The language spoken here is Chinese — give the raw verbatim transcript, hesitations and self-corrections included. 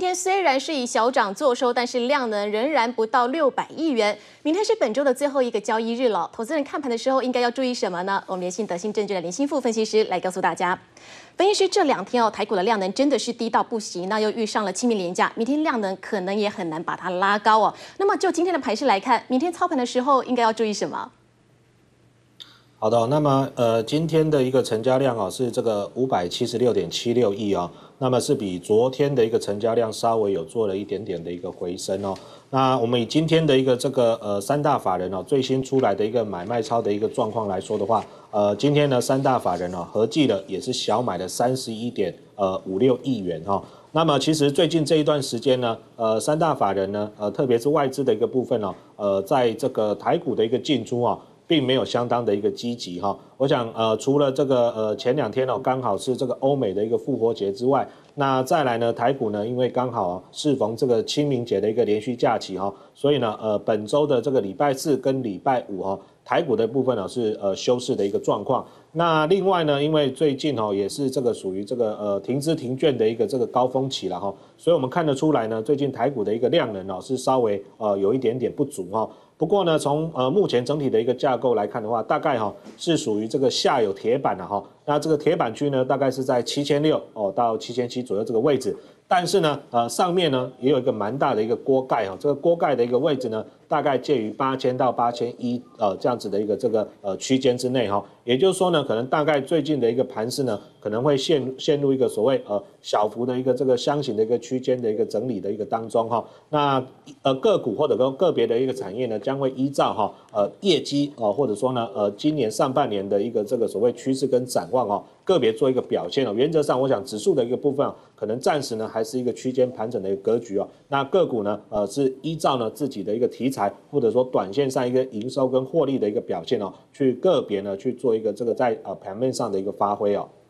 天虽然是以小涨作收，但是量能仍然不到六百亿元。明天是本周的最后一个交易日了，投资人看盘的时候应该要注意什么呢？我们连线德信证券的林新富分析师来告诉大家。分析师这两天哦，台股的量能真的是低到不行，那又遇上了清明连假，明天量能可能也很难把它拉高哦。那么就今天的盘势来看，明天操盘的时候应该要注意什么？ 好的，那么呃，今天的一个成交量哦是这个五百七十六点七六亿哦，那么是比昨天的一个成交量稍微有做了一点点的一个回升哦。那我们以今天的一个这个呃三大法人哦最新出来的一个买卖超的一个状况来说的话，呃，今天呢三大法人哦合计的也是小买了三十一点呃五六亿元哈、哦。那么其实最近这一段时间呢，呃，三大法人呢，呃，特别是外资的一个部分哦，呃，在这个台股的一个进出啊、哦。并没有相当的一个积极哈，我想呃除了这个呃前两天哦刚好是这个欧美的一个复活节之外，那再来呢台股呢因为刚好适逢这个清明节的一个连续假期哈，所以呢呃本周的这个礼拜四跟礼拜五哈台股的部分呢是呃休市的一个状况。那另外呢，因为最近哦也是这个属于这个呃停资停券的一个这个高峰期了哈，所以我们看得出来呢，最近台股的一个量能哦是稍微呃有一点点不足哈。不过呢，从呃目前整体的一个架构来看的话，大概哈、哦、是属于这个下有铁板的哈。那这个铁板区呢，大概是在七千六哦到七千七左右这个位置。但是呢，呃上面呢也有一个蛮大的一个锅盖哈、哦，这个锅盖的一个位置呢，大概介于八千到八千一呃这样子的一个这个呃区间之内哈、哦。也就是说呢，可能大概最近的一个盘势呢，可能会陷陷入一个所谓呃小幅的一个这个箱型的一个区间的一个整理的一个当中哈、哦。那呃个股或者跟个别的一个产业呢，将会依照哈、哦、呃业绩哦、呃、或者说呢呃今年上半年的一个这个所谓趋势跟展望哦，个别做一个表现哦。原则上，我想指数的一个部分、哦、可能暂时呢还是一个区间盘整的一个格局哦。那个股呢呃是依照呢自己的一个题材或者说短线上一个营收跟获利的一个表现哦，去个别呢去做一个这个在呃盘面上的一个发挥哦。